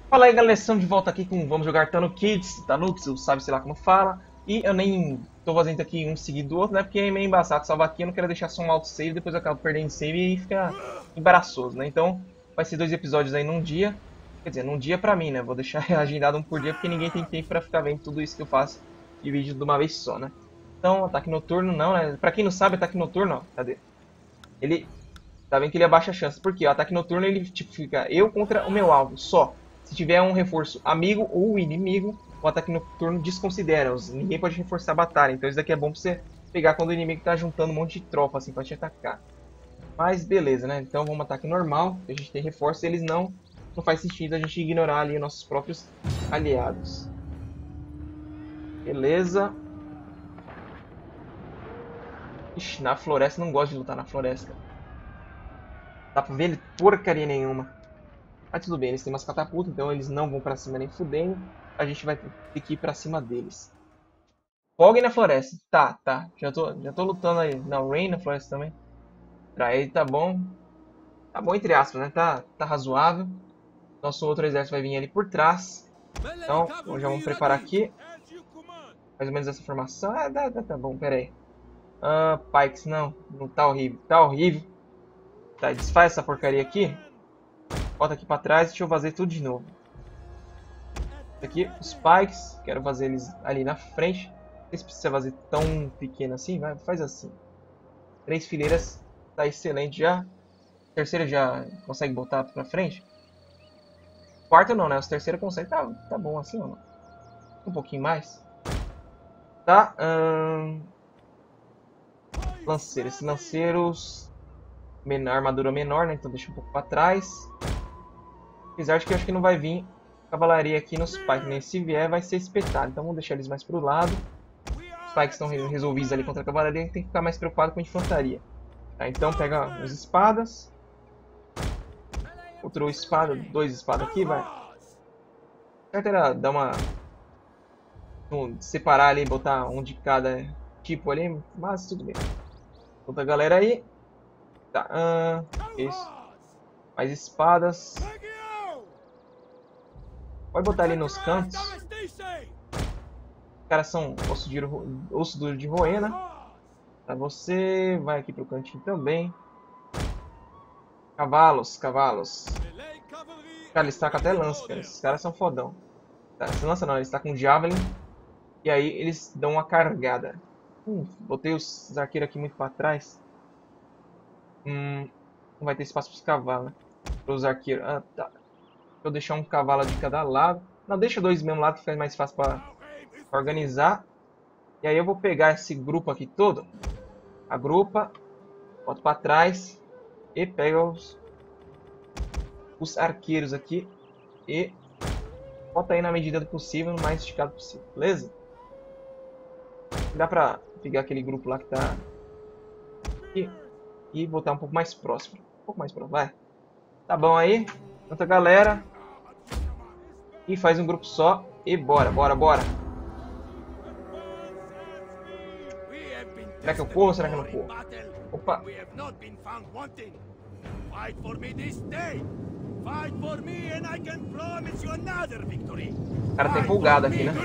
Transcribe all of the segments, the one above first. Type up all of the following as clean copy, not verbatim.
Fala aí, galera, estamos de volta aqui com Vamos Jogar Tano Kids, Tanux, sabe sei lá como fala. E eu nem tô fazendo aqui um seguido do outro, né? Porque é meio embaçado salvar aqui, eu não quero deixar só um autosave, depois eu acabo perdendo save e fica embaraçoso, né? Então vai ser 2 episódios aí num dia. Quer dizer, num dia pra mim, né? Vou deixar agendado um por dia, porque ninguém tem tempo pra ficar vendo tudo isso que eu faço de vídeo de uma vez só, né? Então, ataque noturno não, né? Pra quem não sabe, ataque noturno, ó, cadê? Ele tá vendo que ele abaixa a chance. Porque o ataque noturno ele tipo, fica eu contra o meu alvo, só. Se tiver um reforço amigo ou inimigo, o ataque noturno desconsidera. Ninguém pode reforçar a batalha. Então isso daqui é bom pra você pegar quando o inimigo tá juntando um monte de tropa assim pra te atacar. Mas beleza, né? Então vamos ataque normal. A gente tem reforço, eles não faz sentido a gente ignorar ali nossos próprios aliados. Beleza. Ixi, na floresta não gosto de lutar na floresta. Dá pra ver porcaria nenhuma. Mas tudo bem, eles têm umas catapultas, então eles não vão pra cima nem fudendo. A gente vai ter que ir pra cima deles. Foguem na floresta. Tá. Já tô lutando aí. Na Rain na floresta também. Pra ele tá bom. Tá bom entre aspas, né? Tá razoável. Nosso outro exército vai vir ali por trás. Então, já vamos preparar aqui. Mais ou menos essa formação. Ah, tá bom, pera aí. Pikes, não. Não tá horrível. Tá horrível. Tá, desfaz essa porcaria aqui. Bota aqui pra trás e deixa eu fazer tudo de novo. Aqui, os Pikes. Quero fazer eles ali na frente. Não sei se precisa fazer tão pequeno assim. Vai, faz assim. 3 fileiras. Tá excelente já. Terceira já consegue botar pra frente. Quarta não, né? Os terceiros conseguem. Tá bom assim ou não? Um pouquinho mais. Tá. Lanceiros. Esses lanceiros... armadura menor, né? Então deixa um pouco pra trás. Apesar de que eu acho que não vai vir cavalaria aqui nos Pikes, né? Se vier, vai ser espetado. Então vamos deixar eles mais pro lado. Os Pikes estão resolvidos ali contra a cavalaria. Tem que ficar mais preocupado com a infantaria. Tá, então pega as espadas. Outra espada, 2 espadas aqui, vai. Certo era dar uma... separar ali, botar um de cada tipo ali. Mas tudo bem. Outra galera aí. Tá, isso. Mais espadas. Pode botar ali nos cantos. Os caras são osso duro de roer, né? Tá, você vai aqui pro cantinho também. Cavalos. Cara, eles tacam até lança, cara. Esses caras são fodão. Tá, essa lança não, eles tacam um Javelin. E aí eles dão uma carregada. Botei os arqueiros aqui muito pra trás. Não vai ter espaço pros cavalos, né? Pros arqueiros. Tá. Deixa eu deixar um cavalo de cada lado. Não, deixa 2 do mesmo lado que fica mais fácil pra organizar. E aí eu vou pegar esse grupo aqui todo. Agrupa. Boto pra trás. E pega os arqueiros aqui. E bota aí na medida do possível, no mais esticado possível. Beleza? Dá pra pegar aquele grupo lá que tá aqui. E botar um pouco mais próximo. Um pouco mais próximo, vai. Tá bom aí. Tanta galera. E faz um grupo só. E bora. Será que eu corro ou será que eu não corro? Opa. O cara tá empolgado aqui, né?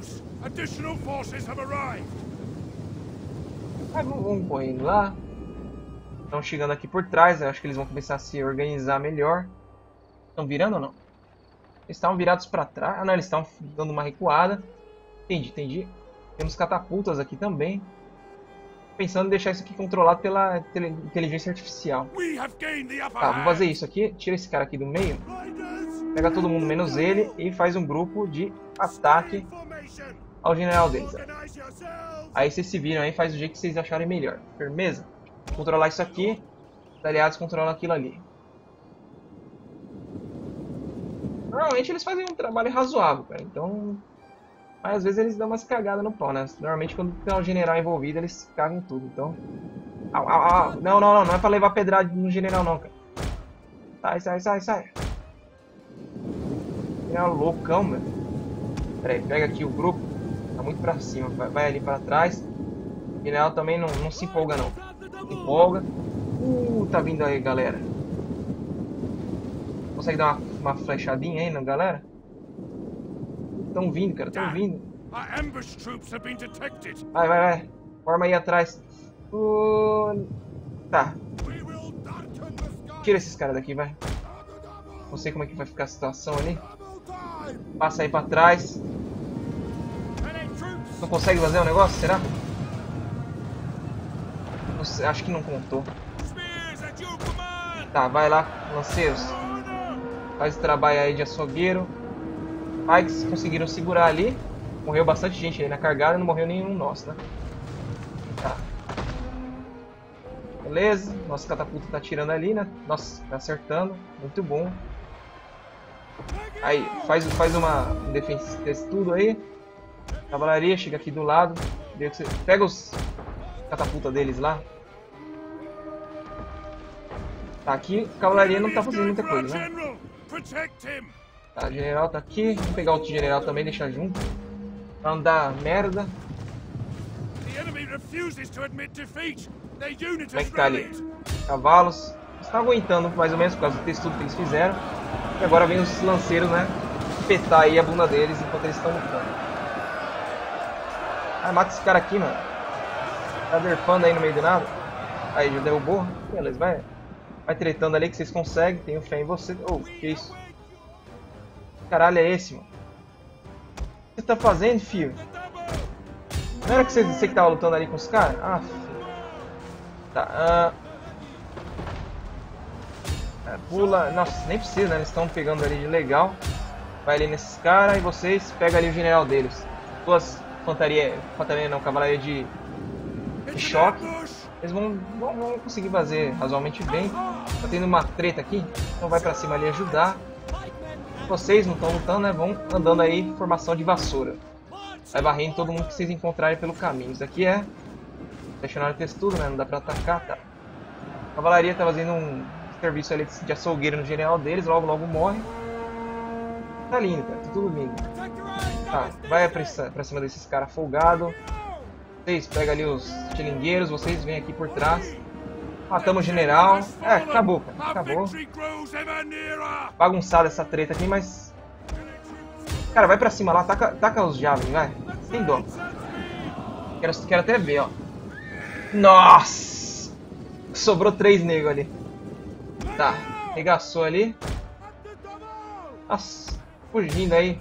Vamos correndo lá. Estão chegando aqui por trás. Eu acho que eles vão começar a se organizar melhor. Estão virando ou não? Eles estavam virados para trás. Ah, não, eles estão dando uma recuada. Entendi. Temos catapultas aqui também. Pensando em deixar isso aqui controlado pela inteligência artificial. Tá, vou fazer isso aqui. Tira esse cara aqui do meio. Pega todo mundo menos ele e faz um grupo de ataque ao general deles. Aí vocês se viram aí, faz do jeito que vocês acharem melhor. Firmeza? Vou controlar isso aqui. Os aliados controlam aquilo ali. Normalmente eles fazem um trabalho razoável, cara. Então... Mas às vezes eles dão umas cagadas no pau, né? Normalmente quando tem um general envolvido, eles cagam tudo, então... Não é pra levar pedrada no general não, cara. Sai. General loucão, meu. Pera aí, pega aqui o grupo. Tá muito pra cima, vai ali pra trás. O general também não se empolga não. Se empolga. Tá vindo aí, galera. Consegue dar uma flechadinha aí na galera? Tão vindo, cara, tão vindo. Vai, vai, vai. Forma aí atrás. Tá. Tira esses caras daqui, vai. Não sei como é que vai ficar a situação ali. Passa aí pra trás. Não consegue fazer o negócio, será? Não sei, acho que não contou. Tá, vai lá, lanceiros. Faz o trabalho aí de açougueiro. Pikes conseguiram segurar ali. Morreu bastante gente aí na cargada, não morreu nenhum nosso, né? Tá. Beleza, nossa catapulta tá atirando ali, né? Nossa, tá acertando. Muito bom. Aí, faz uma defesa desse tudo aí. Cavalaria, chega aqui do lado. Pega os catapulta deles lá. Tá, aqui a cavalaria não tá fazendo muita coisa, né? Tá, o general tá aqui. Vamos pegar outro general também, deixar junto. Pra não dar merda. Como é que tá ali? Cavalos. Estão aguentando mais ou menos por causa do textudo que eles fizeram. E agora vem os lanceiros, né? Petar aí a bunda deles enquanto eles estão lutando. Ah, mata esse cara aqui, mano. Tá derpando aí no meio do nada. Aí, já derrubou. Beleza, vai tretando ali que vocês conseguem. Tenho fé em você. Oh, que isso? Que caralho é esse, mano? O que você tá fazendo, filho? Não era que você que tava lutando ali com os caras? Ah, filho. Tá, pula. Nossa, nem precisa, né? Eles estão pegando ali de legal. Vai ali nesses caras e vocês pegam ali o general deles. Duas infantaria não, cavalaria de choque. Eles vão conseguir fazer razoavelmente bem. Tá tendo uma treta aqui, então vai pra cima ali ajudar. Vocês não estão lutando, né? Vão andando aí em formação de vassoura. Vai varrendo todo mundo que vocês encontrarem pelo caminho. Isso aqui é questionário textudo, né? Não dá pra atacar, tá? A cavalaria tá fazendo um serviço ali de açougueiro no general deles, logo morre. Tá lindo, cara, tá tudo lindo. Tá, vai pra cima desses caras folgados. Vocês pegam ali os tilingueiros, vocês vêm aqui por trás. Matamos o general. É, acabou, cara, acabou. Bagunçada essa treta aqui, mas... Cara, vai pra cima lá, taca os javelin, vai. Sem dó. Quero até ver, ó. Nossa! Sobrou 3 negros ali. Tá, regaçou ali. Nossa, fugindo aí.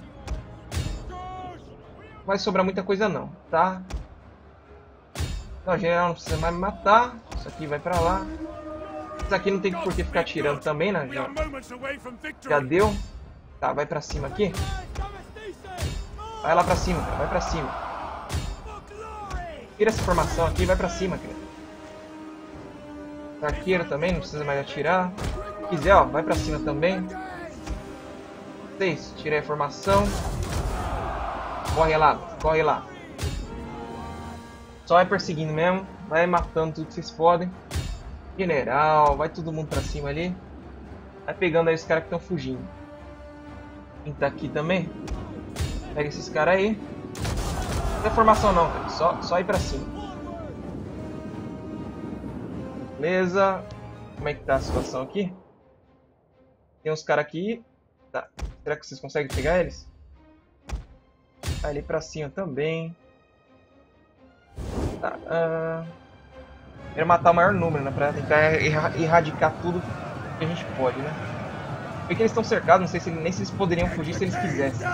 Não vai sobrar muita coisa não, tá? Não, o general não precisa mais me matar. Isso aqui vai pra lá. Isso aqui não tem por que ficar atirando também, né? Já deu. Tá, vai pra cima aqui. Vai lá pra cima, cara, vai pra cima. Tira essa formação aqui e vai pra cima, cara. Arqueiro também, não precisa mais atirar. Se quiser, ó, vai pra cima também. 6, tirei a formação. Corre lá, corre lá. Só vai perseguindo mesmo. Vai matando tudo que vocês podem. General, vai todo mundo pra cima ali. Vai pegando aí os caras que estão fugindo. Quem tá aqui também? Pega esses caras aí. Não tem formação não, cara. Só ir pra cima. Beleza. Como é que tá a situação aqui? Tem uns caras aqui. Tá. Será que vocês conseguem pegar eles? Vai ali pra cima também. Tá. Quero matar o maior número, né? Pra tentar erradicar tudo que a gente pode, né? Porque eles estão cercados, não sei se nem se eles poderiam fugir se eles quisessem.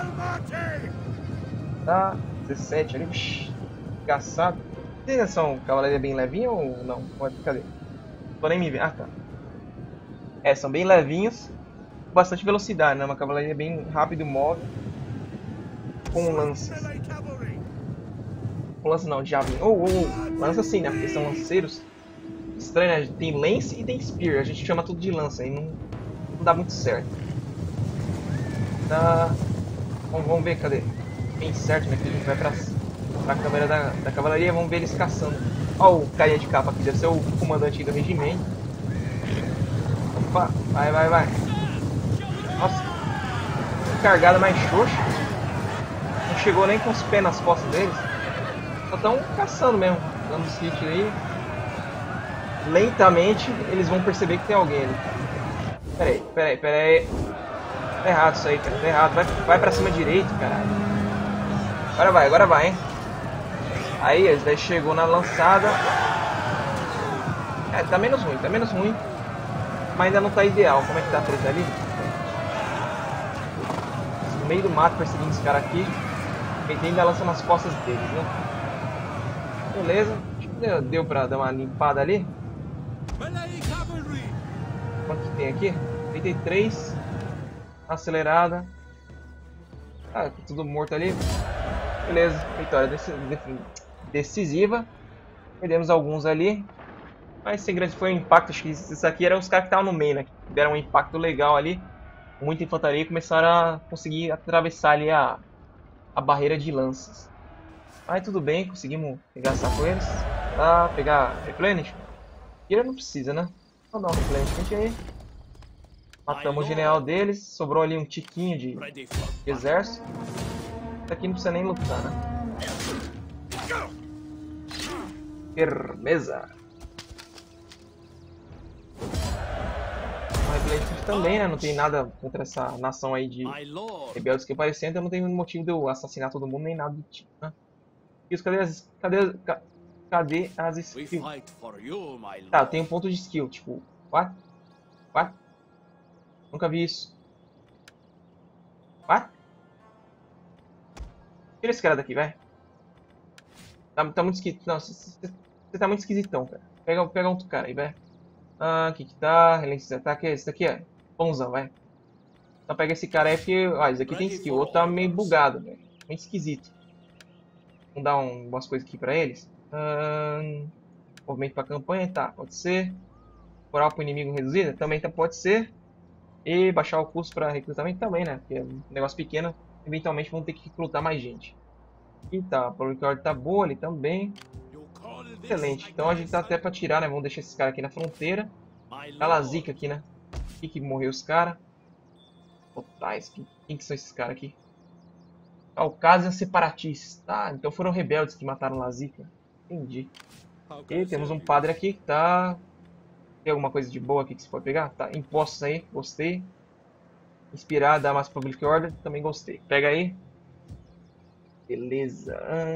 Tá, 17 ali, vixi, engraçado. Vocês são cavalaria bem levinha ou não? Cadê? Tô nem me vendo. Ah, tá. É, são bem levinhos. Com bastante velocidade, né? Uma cavalaria bem rápido, móvel. Com lanças. Com lanças não, javelin. Lança sim, né? Porque são lanceiros. Estranho, né? Tem lance e tem spear. A gente chama tudo de lança. Aí não dá muito certo. Tá. Vamos ver, cadê? Bem certo, né? Que a gente vai pra câmera da cavalaria. Vamos ver eles caçando. Ó o carinha de capa aqui. Deve ser o comandante do regimento. Opa, vai. Nossa. Que cargada mais xoxa. Não chegou nem com os pés nas costas deles. Só estão caçando mesmo. Dando os hits aí. Lentamente eles vão perceber que tem alguém ali. Pera aí. Tá errado isso aí, cara. Tá errado. Vai pra cima direito, caralho. agora vai, hein? Aí, esse daí chegou na lançada. É, tá menos ruim. Mas ainda não tá ideal. Como é que tá a treta ali? No meio do mato perseguindo esse cara aqui. Ele ainda lança nas costas deles, né? Beleza. Acho que deu pra dar uma limpada ali. Quanto que tem aqui? 33. Acelerada. Ah, tá tudo morto ali. Beleza. Vitória decisiva. Perdemos alguns ali. Mas sem grande foi um impacto. Acho que isso aqui eram os caras que estavam no meio, né? Que deram um impacto legal ali. Muita infantaria e começaram a conseguir atravessar ali a barreira de lanças. Aí tudo bem, conseguimos pegar sacoeiros. Pra pegar replenish. Ele não precisa, né? Vamos dar um replenish aí. Matamos o general deles. Sobrou ali um tiquinho de exército. Isso aqui não precisa nem lutar, né? Firmeza. Também, né? Não tem nada contra essa nação aí de rebeldes que aparecem, então não tem motivo de eu assassinar todo mundo nem nada do tipo, né? E os, cadê as skills? Tá, tem um ponto de skill, tipo, what? What? Nunca vi isso. What? Tira esse cara daqui, vai. Tá muito esquisito. Não, você tá muito esquisitão, cara. Pega outro cara aí, vai. Ah, aqui que tá. Relance de ataque. Esse daqui é bonzão, vai. Então pega esse cara aí porque. Ah, esse aqui tem skill. O outro tá meio bugado, velho. Meio esquisito. Vamos dar umas coisas aqui pra eles. Movimento pra campanha, tá. Pode ser. Moral pro inimigo reduzida? Também tá, pode ser. E baixar o custo pra recrutamento também, né? Porque é um negócio pequeno. Eventualmente vão ter que recrutar mais gente. E tá. A Public Order tá boa ali também. Excelente. Então a gente tá até pra tirar, né? Vamos deixar esses caras aqui na fronteira. Tá lá zica aqui, né? Aqui que morreu os caras. Otais. Quem que são esses caras aqui? Caucásia separatistas. Tá, então foram rebeldes que mataram Lazica. Entendi. E temos um padre aqui que tá... Tem alguma coisa de boa aqui que você pode pegar? Tá, impostos aí, gostei. Inspirar, dar mais public order, também gostei. Pega aí. Beleza.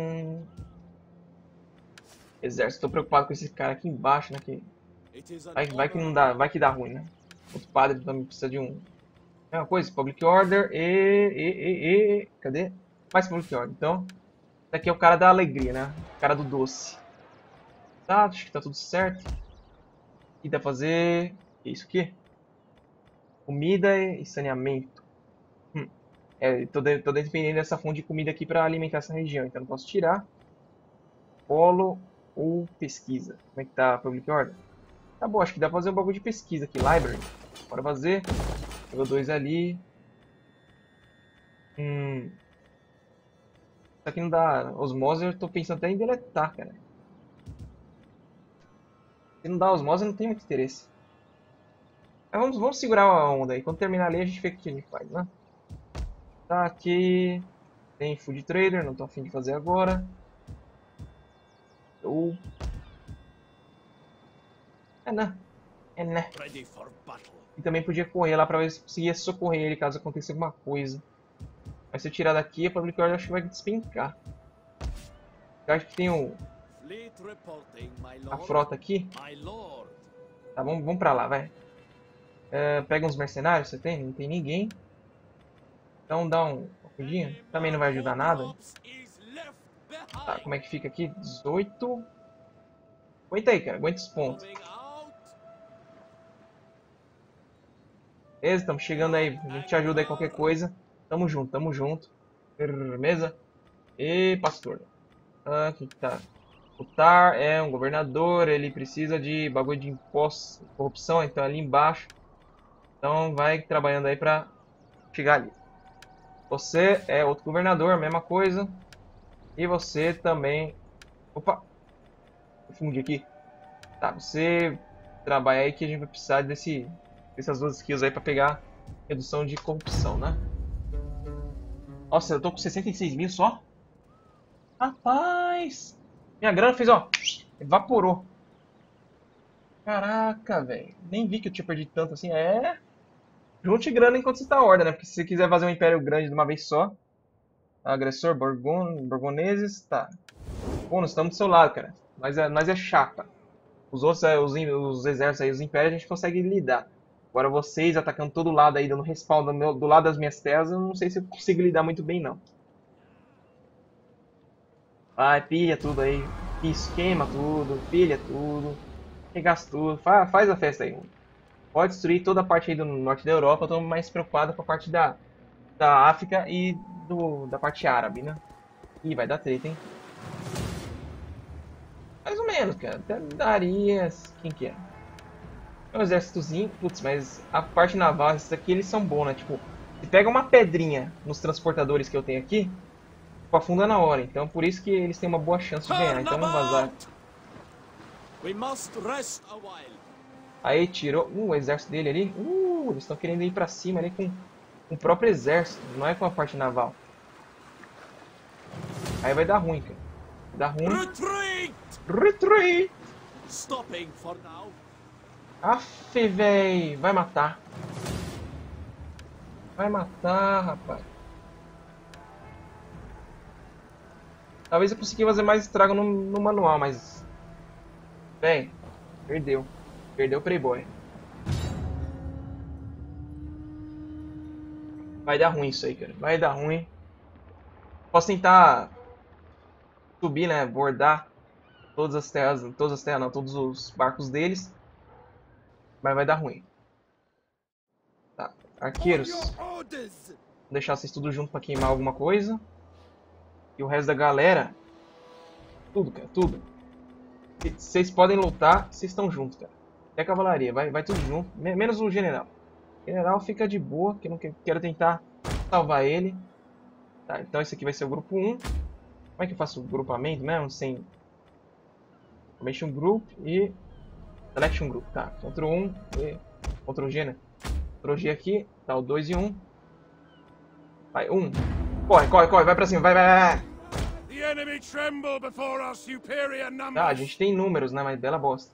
Exército, tô preocupado com esse cara aqui embaixo, né? Que... Vai que não dá, vai que dá ruim, né? Outro padre também precisa de um... É uma coisa, public order Cadê? Mais public order, então... Esse aqui é o cara da alegria, né? O cara do doce. Tá, acho que tá tudo certo. E dá pra fazer... O que é isso aqui? Comida e saneamento. Tô dependendo dessa fonte de comida aqui pra alimentar essa região. Então não posso tirar. Polo ou pesquisa. Como é que tá a public order? Tá bom, acho que dá pra fazer um bagulho de pesquisa aqui. Library. Bora fazer. Pegou 2 ali. Isso aqui não dá osmose, eu tô pensando até em deletar, cara. Se não dá osmose, não tem muito interesse. Mas vamos segurar a onda aí. Quando terminar ali, a gente vê o que a gente faz, né? Tá aqui. Tem Food Trader, não tô afim de fazer agora. Né? Né? E também podia correr lá pra ver se conseguia socorrer ele caso aconteça alguma coisa. Mas se eu tirar daqui, a Public Order acho que vai despencar. Eu acho que tem a frota aqui. Tá, vamos pra lá, vai. Pega uns mercenários, você tem? Não tem ninguém. Então dá uma corridinha. Também não vai ajudar nada. Tá, como é que fica aqui? 18. Aguenta aí, cara. Aguenta os pontos. Beleza, estamos chegando aí. A gente te ajuda aí qualquer coisa. Tamo junto, tamo junto. Firmeza. E pastor. Aqui que tá. O Tar é um governador. Ele precisa de bagulho de impostos, corrupção. Então ali embaixo. Então vai trabalhando aí pra chegar ali. Você é outro governador, mesma coisa. E você também... Opa! Confundi aqui. Tá, você trabalha aí que a gente vai precisar dessas duas skills aí pra pegar redução de corrupção, né? Nossa, eu tô com 66 mil só? Rapaz! Minha grana fez, ó, evaporou. Caraca, velho. Nem vi que eu tinha perdido tanto assim. Junte grana enquanto você tá a ordem, né? Porque se você quiser fazer um império grande de uma vez só, Agressor, borgoneses, tá. Pô, nós estamos do seu lado, cara. Nós é chata. Os outros, os exércitos aí, os impérios, a gente consegue lidar. Agora vocês atacando todo lado aí, dando respawn do lado das minhas terras, eu não sei se eu consigo lidar muito bem, não. Vai, pilha tudo aí. Esquema tudo, pilha tudo. Regaça tudo. Faz a festa aí. Pode destruir toda a parte aí do norte da Europa. Eu tô mais preocupado com a parte da África e da parte árabe, né? Ih, vai dar treta, hein? Mais ou menos, cara. Até daria... Quem que é? É um exércitozinho. Putz, mas a parte naval, esses aqui, eles são bons, né? Tipo, se pega uma pedrinha nos transportadores que eu tenho aqui, afunda na hora. Então, por isso que eles têm uma boa chance de ganhar. Então, vamos vazar. Aí, tirou... o exército dele ali. Eles estão querendo ir pra cima ali com o próprio exército. Não é com a parte naval. Aí vai dar ruim, cara. Vai dar ruim. Retreat! Stopping for now. Aff, véi. Vai matar. Vai matar, rapaz. Talvez eu consiga fazer mais estrago no manual, mas... Véi, perdeu. Perdeu o Playboy. Vai dar ruim isso aí, cara. Vai dar ruim. Posso tentar subir, né? Bordar todas as terras não, todos os barcos deles. Mas vai dar ruim. Tá, arqueiros. Vou deixar vocês tudo junto pra queimar alguma coisa. E o resto da galera... Tudo, cara, tudo. Vocês podem lutar, vocês estão juntos, cara. Até a cavalaria, vai tudo junto. Menos o general. O general fica de boa, que eu não quero tentar salvar ele. Tá, então esse aqui vai ser o grupo 1. Como é que eu faço o grupamento mesmo? Sem... Formation Group e... Selection Group, tá. Ctrl 1 e... Ctrl G, né? Ctrl G aqui, tá o 2 e 1. Vai, 1. Corre, vai pra cima, vai. Tá, a gente tem números, né? Mas bela bosta.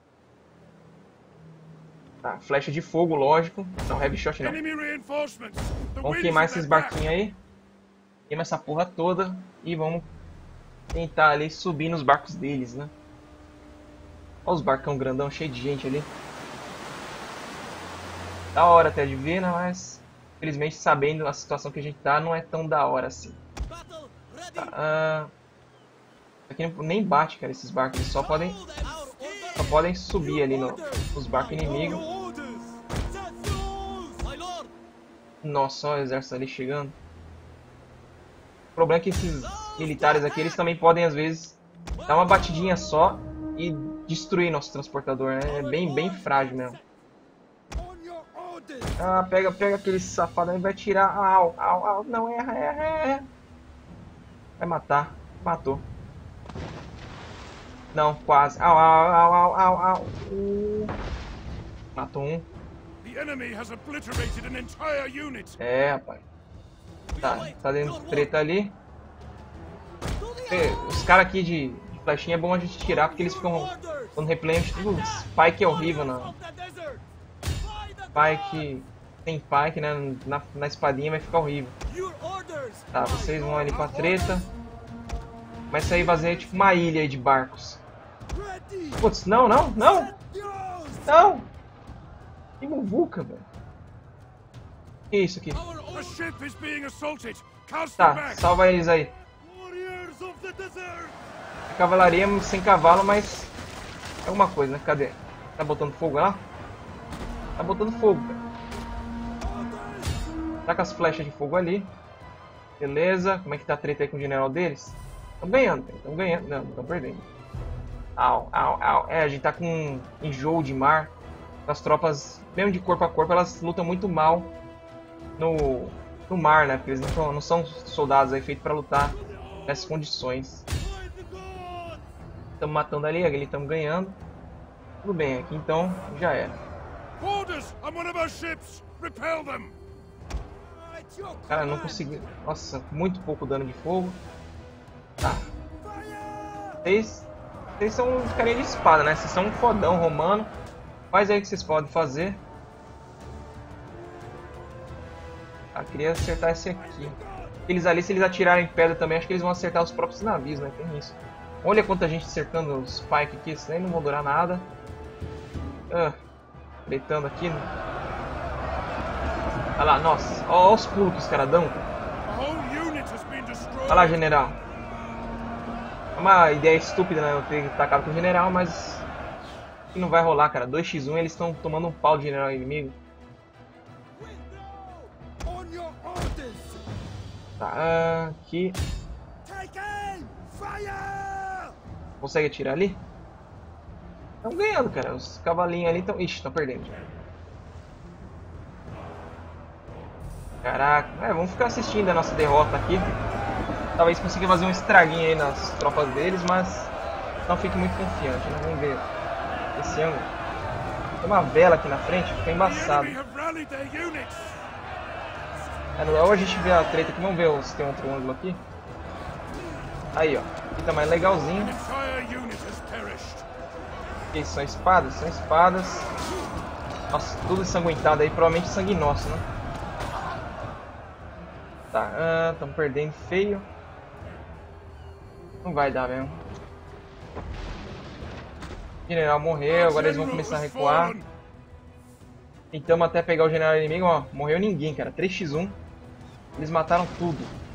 Tá, flecha de fogo, lógico. Não, heavy shot não. Vamos queimar esses barquinhos aí. Queima essa porra toda. E vamos tentar ali subir nos barcos deles, né? Olha os barcão grandão, cheio de gente ali. Da hora até de ver, né? Mas... Infelizmente, sabendo a situação que a gente tá, não é tão da hora assim. Tá, aqui nem bate, cara, esses barcos. Eles só podem subir ali nos barcos inimigos. Nossa, olha o exército ali chegando. O problema é que esses militares aqui, eles também podem, às vezes, dar uma batidinha só e destruir nosso transportador, né? É bem frágil mesmo. Ah, pega aquele safado aí e vai tirar. Au. Não, erra. Vai matar. Matou. Não, quase. Au. Matou um. É, rapaz. Tá dando treta ali. Os caras aqui de flechinha é bom a gente tirar porque eles ficam quando replenish tudo. Spike é horrível, não. Spike. Tem Pike, né? Na espadinha vai ficar horrível. Tá, vocês vão ali pra treta. Começa aí a fazer tipo uma ilha aí de barcos. Putz, não! Que muvuca, velho. Que isso aqui? Tá, salva eles aí. A cavalaria sem cavalo, mas... É alguma coisa, né? Cadê? Tá botando fogo lá? Tá botando fogo, cara. Tá com as flechas de fogo ali. Beleza. Como é que tá a treta aí com o general deles? Estão ganhando, cara. Estão ganhando. Não, estão perdendo. Au. É, a gente tá com enjoo de mar. As tropas, mesmo de corpo a corpo, elas lutam muito mal no mar, né? Porque eles não são soldados aí feitos pra lutar nessas condições. Estamos matando ali estamos ganhando. Tudo bem, aqui então já era. Cara, não consegui. Nossa, muito pouco dano de fogo. Tá. Vocês são carinha de espada, né? Vocês são um fodão romano. Faz aí o que vocês podem fazer. Ah, queria acertar esse aqui. Eles ali, se eles atirarem pedra também, acho que eles vão acertar os próprios navios, né? Tem isso. Olha quanta gente acertando os Spike aqui, isso aí não vão durar nada. Deitando aqui. Né? Olha lá, nossa, olha os pulos que os caras dão. Olha lá, general. É uma ideia estúpida, né? Eu ter tacado com o general, mas não vai rolar, cara. 2x1, eles estão tomando um pau de general inimigo. Tá, aqui. Consegue atirar ali? Estão ganhando, cara. Os cavalinhos ali estão... Ixi, estão perdendo já. Caraca. Vamos ficar assistindo a nossa derrota aqui. Talvez consiga fazer um estraguinho aí nas tropas deles, mas não fique muito confiante, né? Vamos ver esse ângulo. Tem uma vela aqui na frente, fica embaçado. Ou a gente vê a treta aqui, vamos ver se tem outro ângulo aqui. Aí, ó. Aqui tá mais legalzinho. Aqui são espadas? São espadas. Nossa, tudo ensanguentado aí, provavelmente sangue nosso, né? Tá, estamos perdendo feio. Não vai dar mesmo. O general morreu, agora eles vão começar a recuar. Tentamos até pegar o general inimigo, ó. Morreu ninguém, cara. 3x1. Eles mataram tudo.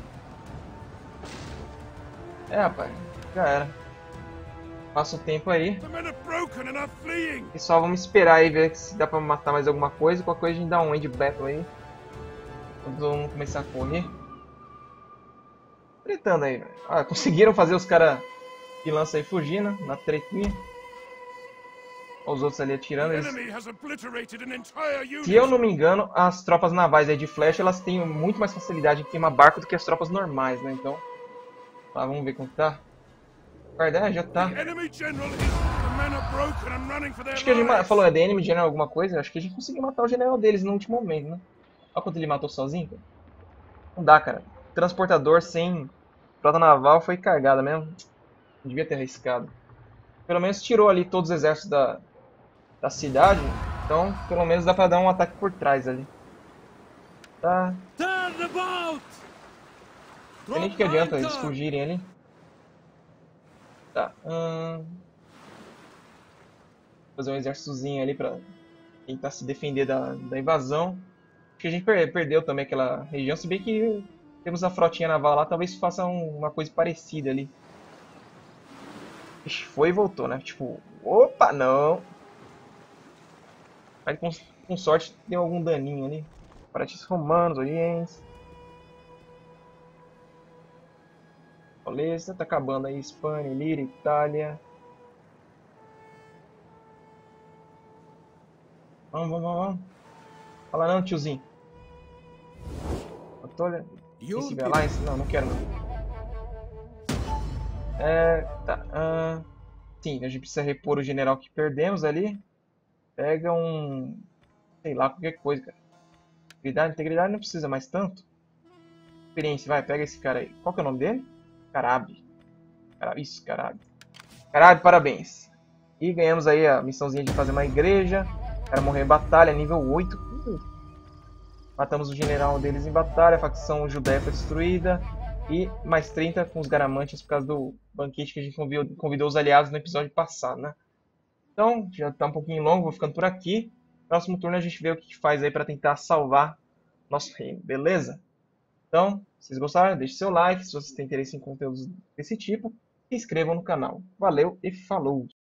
Rapaz, já era. Passa o tempo aí. E só vamos esperar aí, ver se dá pra matar mais alguma coisa. Qualquer coisa a gente dá um end battle aí. Vamos começar a correr. Tretando aí, velho. Conseguiram fazer os caras que lançam aí fugir, né? Na tretinha. Os outros ali atirando. Eles... Se eu não me engano, as tropas navais aí de flecha, elas têm muito mais facilidade em queimar barco do que as tropas normais, né? Então, tá, vamos ver como tá. Guarda, já tá. Acho que a gente falou, The Enemy General alguma coisa. Acho que a gente conseguiu matar o general deles no último momento, né? Olha quanto ele matou sozinho, cara. Não dá, cara. Transportador sem frota naval foi cagada mesmo. Não devia ter arriscado. Pelo menos tirou ali todos os exércitos da cidade. Então, pelo menos dá pra dar um ataque por trás ali. Tá. Não tem nem que adianta eles fugirem ali. Tá. Fazer um exércitozinho ali pra tentar se defender da invasão. Acho que a gente perdeu também aquela região, se bem que temos a frotinha naval lá, talvez faça uma coisa parecida ali. Ixi, foi e voltou, né? Tipo, opa, não! Aí com sorte deu algum daninho ali. Paratis romanos, orientes. Beleza, tá acabando aí Espanha, Líria, Itália. Vamos. Fala não, tiozinho. Olha, esse Alliance? Não quero não. Tá. Sim, a gente precisa repor o general que perdemos ali. Pega um... sei lá, qualquer coisa, cara. Integridade não precisa mais tanto. Experiência, vai, pega esse cara aí. Qual que é o nome dele? Carabe. Isso, Carabe. Carabe, parabéns. E ganhamos aí a missãozinha de fazer uma igreja. O cara morreu em batalha, nível 8. Matamos o general deles em batalha, a facção judeia foi destruída. E mais 30 com os garamantes por causa do banquete que a gente convidou os aliados no episódio passado, né? Então, já está um pouquinho longo, vou ficando por aqui. Próximo turno a gente vê o que faz aí para tentar salvar nosso reino, beleza? Então, se vocês gostaram, deixe seu like. Se vocês têm interesse em conteúdos desse tipo, se inscrevam no canal. Valeu e falou!